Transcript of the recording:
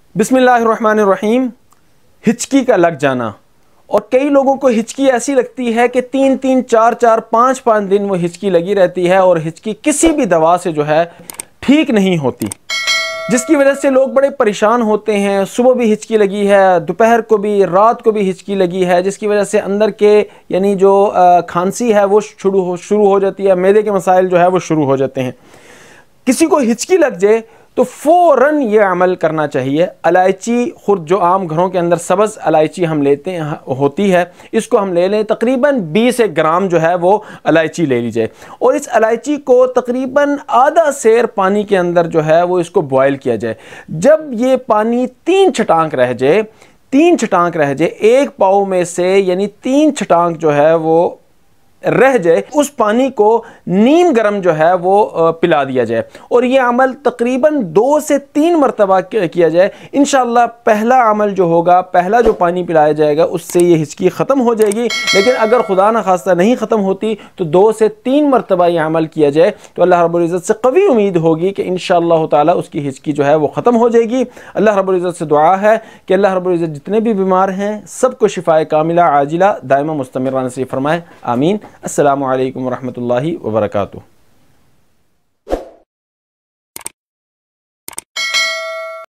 बिस्मिल्लाहिर्रहमानिर्रहीम। हिचकी का लग जाना, और कई लोगों को हिचकी ऐसी लगती है कि 3-3, 4-4, 5-5 दिन वो हिचकी लगी रहती है और हिचकी किसी भी दवा से जो है ठीक नहीं होती, जिसकी वजह से लोग बड़े परेशान होते हैं। सुबह भी हिचकी लगी है, दोपहर को भी, रात को भी हिचकी लगी है, जिसकी वजह से अंदर के यानी जो खांसी है वो शुरू हो जाती है, मैदे के मसाइल जो है वो शुरू हो जाते हैं। किसी को हिचकी लग जाए तो फ़ौरन ये अमल करना चाहिए। इलायची, खुद जो आम घरों के अंदर सब्ज़ इलायची हम लेते हैं होती है, इसको हम ले लें। तकरीबन 20 ग्राम जो है वो इलायची ले लीजिए, और इस इलायची को तकरीबन आधा सेर पानी के अंदर जो है वो इसको बॉयल किया जाए। जब ये पानी 3 छटांक रह जाए, 3 छटांक रह जाए, एक पाव में से यानी 3 छटांक जो है वो रह जाए, उस पानी को नीम गर्म जो है वो पिला दिया जाए, और ये अमल तकरीबन 2 से 3 मरतबा किया जाए। इंशाअल्लाह पहला अमल जो होगा, पहला जो पानी पिलाया जाएगा, उससे ये हिचकी ख़त्म हो जाएगी। लेकिन अगर खुदा न खास्ता नहीं ख़त्म होती तो 2 से 3 मरतबा ये अमल किया जाए तो अल्लाह रब्बुल इज़्ज़त से कवी उम्मीद होगी कि इंशाअल्लाह ताला उसकी हिचकी जो है वो ख़त्म हो जाएगी। अल्लाह रब्बुल इज़्ज़त से दुआ है कि अल्लाह रब्बुल इज़्ज़त जितने भी बीमार हैं सबको शिफाए कामिला आजिला दायमा मुस्तमिरा नसीब फरमाए। आमीन। अस्सलामु अलैकुम वरहमतुल्लाहि वबरकातुहू।